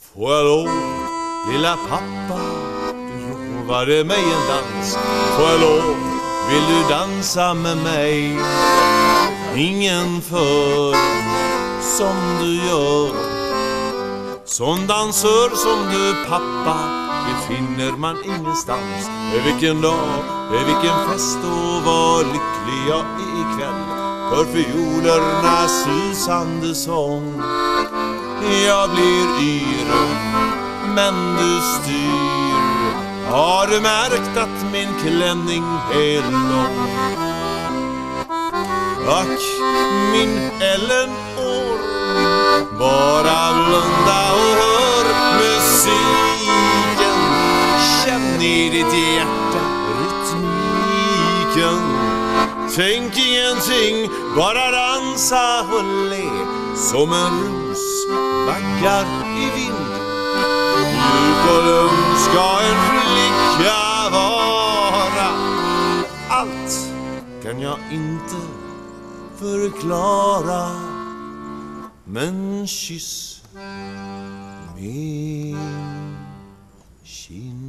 Får jag lov, lilla pappa, du lovade mig en dans. Får jag lov, vill du dansa med mig? Ingen för som du gör. Som dansör som du pappa, det finner man ingenstans. Vilken dag, vilken fest och vad lycklig jag är ikväll. För fiolernas susande sång. Jag blir yr, men du styr. Har du märkt att min klänning är lång? Ack, min Eleanor, bara blunda och hör musiken. Känn i ditt hjärta rytmiken. Tänk ingenting, bara dansa och le. Som en ros vaggar i vind. Mjuk och lugn ska en flicka vara. Allt kan jag inte förklara, men kyss min kind.